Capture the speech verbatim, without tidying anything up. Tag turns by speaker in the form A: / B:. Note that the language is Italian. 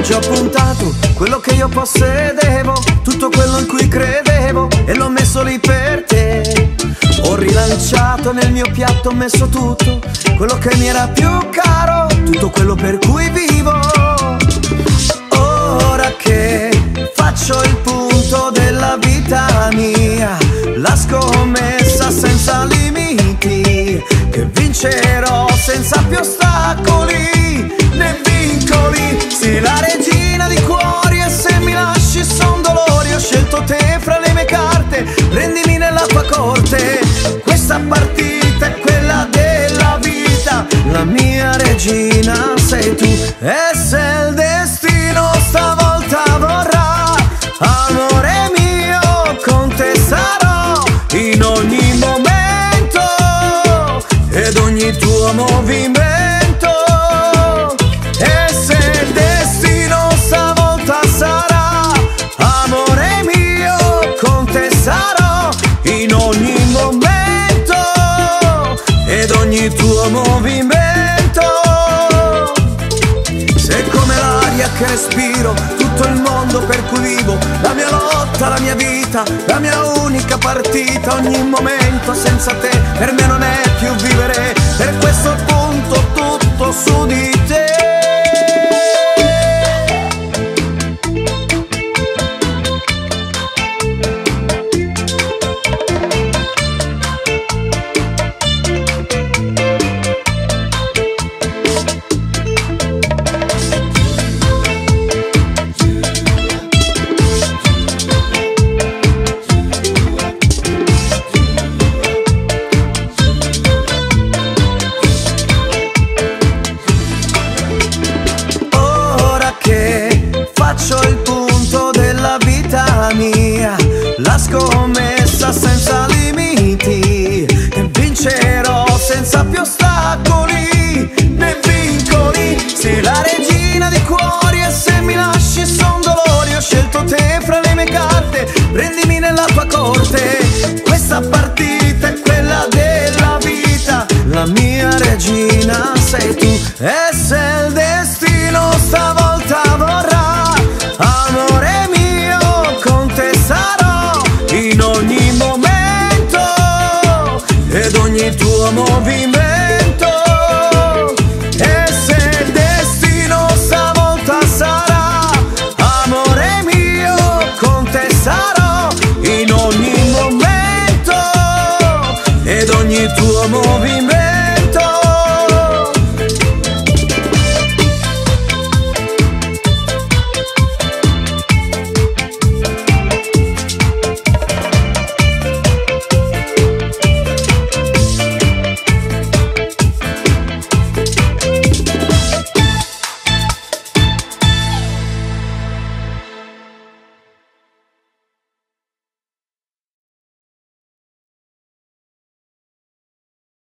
A: Oggi ho puntato quello che io possedevo, tutto quello in cui credevo, e l'ho messo lì per te. Ho rilanciato nel mio piatto, ho messo tutto quello che mi era più caro, tutto quello per cui vivo. Ora che faccio il punto della vita mia, la scommessa senza limiti, che vincerò senza più ostacoli né vincoli. Sei la regina di cuori e se mi lasci son dolori. Ho scelto te fra le mie carte, prendimi nella tua corte. Questa partita è quella della vita, la mia regina sei tu. E se il destino stavolta vorrà, amore mio, con te sarò in ogni momento ed ogni tuo movimento. E se il destino stavolta sarà, amore mio, con te sarò in ogni momento ed ogni tuo movimento. Sei come l'aria che respiro, tutto il mondo per cui vivo, la mia lotta, la mia vita, la mia unica partita. Ogni momento senza te per me non è più vivere, per questo punto tutto su di te.